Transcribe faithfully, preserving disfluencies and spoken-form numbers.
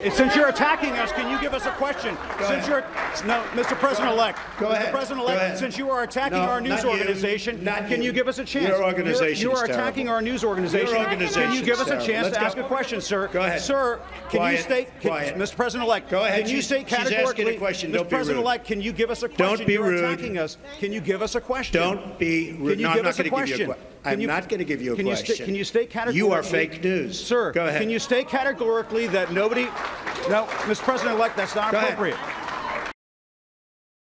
Since you're attacking us, can you give us a question? Go since ahead. you're no, Mister President-elect. Go ahead. Mister President-elect, Go ahead. since you are attacking No, our news not you. organization, Not can you. you give us a chance? Your organization You is are attacking terrible. our news organization. Your organization Can you give is us a terrible. chance Let's to go. ask a question, sir? Go ahead. Sir, can Quiet. you state, can, Quiet. Mister President-elect, Go ahead. can you She's- state she's asking categorically, a question. Mister Don't be rude. President-elect, can you give us a question? Don't be You're rude. attacking us. Can you give us a question? Don't be rude. Can you No, give I'm not us a going to give you a question? question. Can I'm you- not going to give you a can you question. sta- can you state categorically? You are fake news. Sir, Go ahead. can you state categorically that nobody... No, Mister President-elect, that's not Go ahead. appropriate.